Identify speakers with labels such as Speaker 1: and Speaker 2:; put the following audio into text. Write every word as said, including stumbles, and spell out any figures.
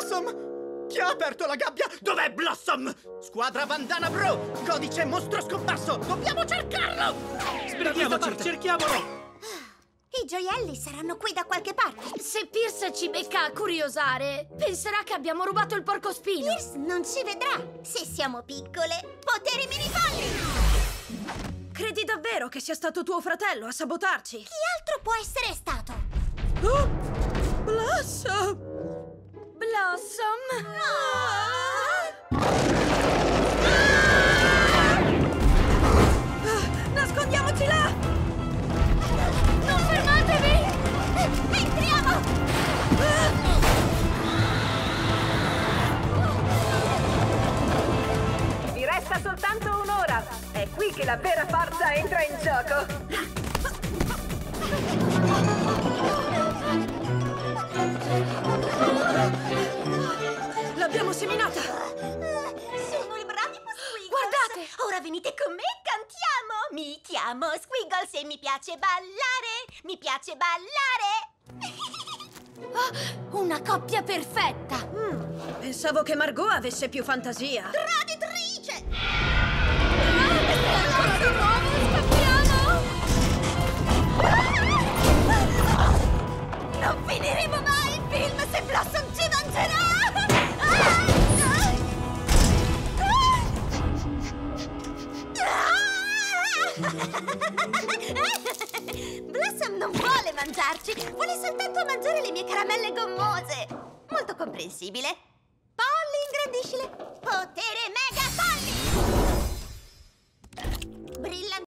Speaker 1: Blossom! Chi ha aperto la gabbia? Dov'è Blossom? Squadra Bandana Bro! Codice mostro scomparso! Dobbiamo cercarlo!
Speaker 2: Sbrighiamoci, cerchiamolo!
Speaker 3: I gioielli saranno qui da qualche parte.
Speaker 4: Se Pierce ci becca a curiosare, penserà che abbiamo rubato il porcospino.
Speaker 3: Pierce non ci vedrà. Se siamo piccole, poteri minifalli!
Speaker 4: Credi davvero che sia stato tuo fratello a sabotarci?
Speaker 3: Chi altro può essere stato?
Speaker 4: Oh! Blossom! Blossom! Ah, nascondiamoci là! Non fermatevi!
Speaker 3: Entriamo!
Speaker 5: Vi resta soltanto un'ora. È qui che la vera forza entra in gioco.
Speaker 4: L'abbiamo seminata!
Speaker 3: Sono il bravissimo Squiggles!
Speaker 4: Guardate!
Speaker 3: Ora venite con me e cantiamo! Mi chiamo Squiggles e mi piace ballare! Mi piace ballare!
Speaker 4: Ah, una coppia perfetta! Mm, pensavo che Margot avesse più fantasia.
Speaker 3: Traditrice!
Speaker 4: Di nuovo, scappiamo!
Speaker 3: Non finiremo mai il film se Blossom ci mangerà! Blossom non vuole mangiarci, vuole soltanto mangiare le mie caramelle gommose. Molto comprensibile. Polly, ingrandiscile. Potere mega polly! Brillante.